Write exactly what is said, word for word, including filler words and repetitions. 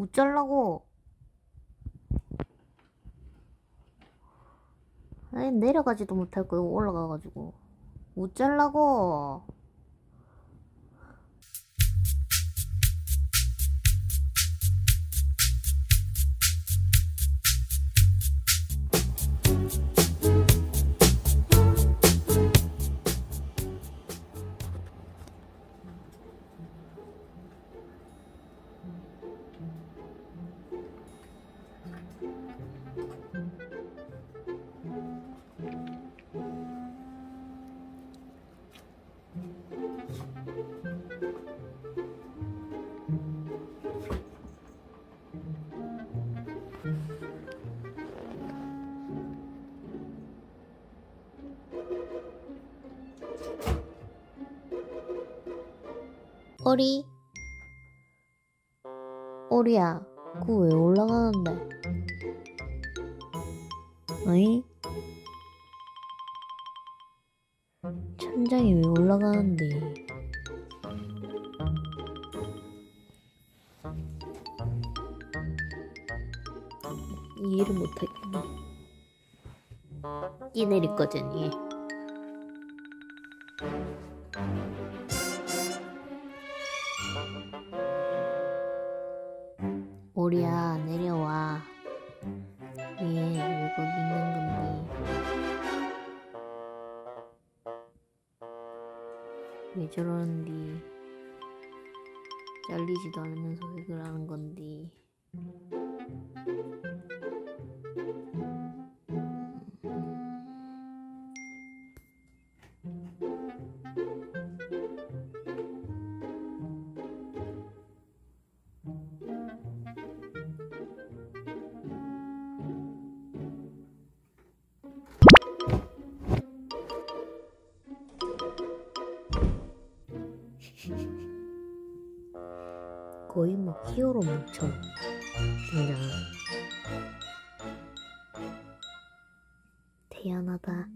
어쩌려고? 아니, 내려가지도 못할 거고 올라가가지고 어쩌려고? 오리? 오리야, 그거 왜 올라가는데? 어이? 천장에 왜 올라가는데? 이해를 못하겠네. 이 내릴 거잖니. 오리야, 내려와. 얘 왜 거기 있는 건데? 왜 저러는디? 잘리지도 않으면서 왜 그러는 건디? 거의 뭐 히어로 뭉쳐 등장. 태연하다.